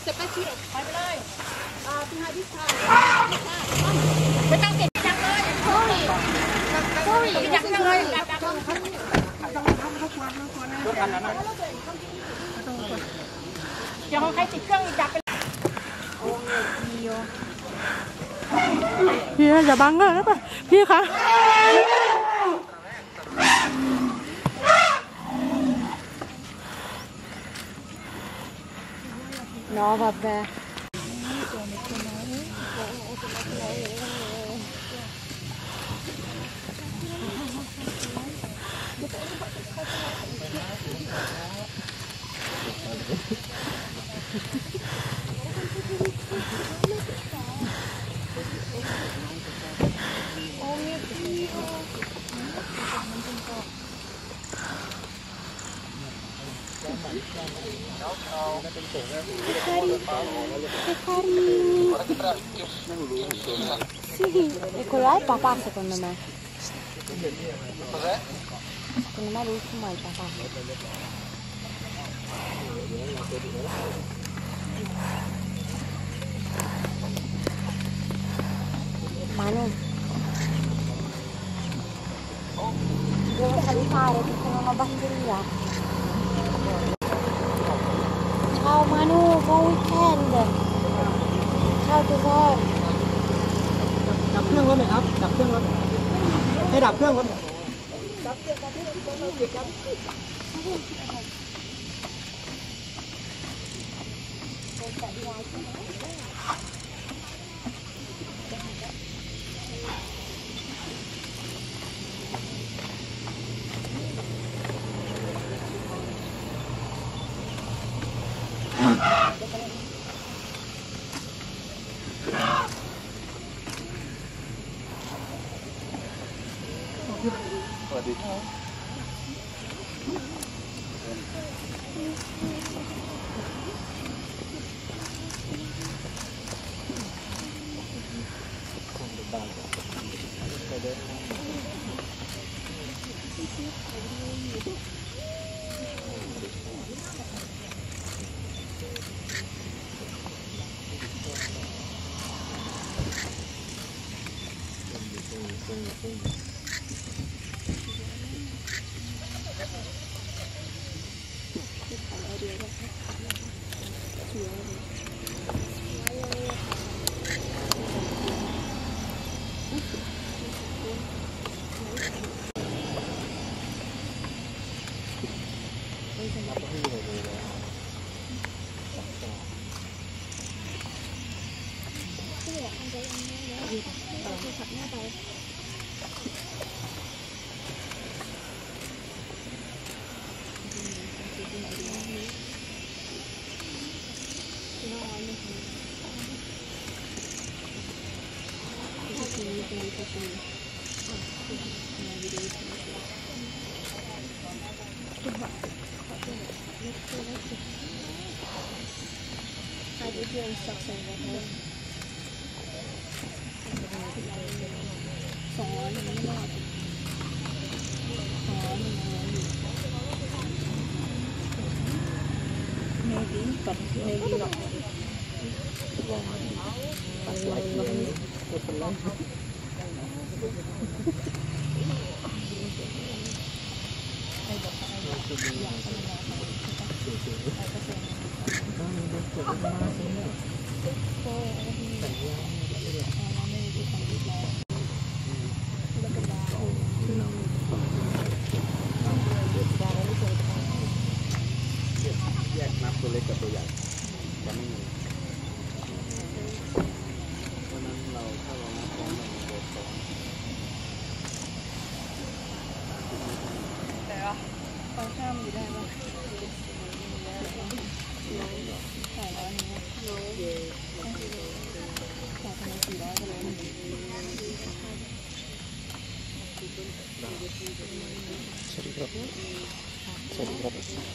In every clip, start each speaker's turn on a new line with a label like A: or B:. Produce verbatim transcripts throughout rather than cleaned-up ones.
A: เสร็จไปที่ไปไปเลยอ่าพี่ไฮพี่ชายไม่ต้องเก็บจังเลย sorry sorry จังเลยเดี๋ยวใครติดเครื่องจับไปพี่อย่าบังเลยนะป่ะพี่คะน้องแบบแบบE quello è il papà secondo me. Secondo me l'ultimo è il papà. Manu. Devo salutare perché non ho batteria. Ciao Manu, buon weekend. Ciao tesoro. ดับเครื่องรถหน่อยครับดับเครื่องรถให้ดับเครื่องรถดับเครื่องรถที่เราเก็บครับสวัสดีครับแยกนับตัวเล็กกับตัวใหญ่จะไม่มีเพราะนั้นเราถ้าเรานับพร้อมกันเราจะซ้อนแต่ว่าตอนข้ามอยู่ได้ป่ะใส่ร้อยนี้ร้อยเยอะใส่ทำไมสี่ร้อยก็เลยสวัสดีครับสวัสดีครับ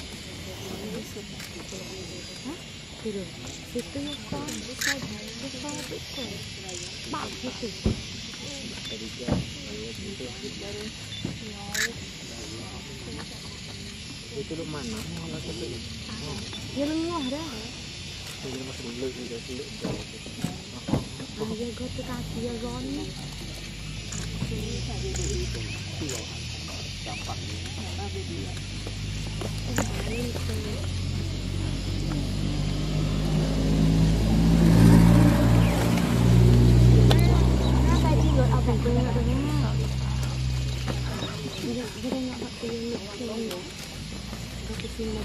A: Pero, si estoy acá, esa esa esa va, gitu. Itu lu mana? Ya lu ada.
B: ini masih belum juga belum.
A: Dia kata kaki dia ron.
B: Gampang ni.
A: Kenapa dia buat apa tu? Dia dia nak pakai yang ni. Pakai sini.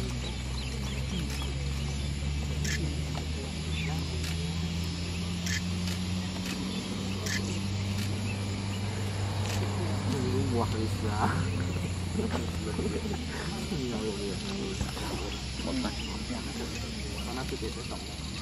B: Wah, bisa. Mana tu dia tak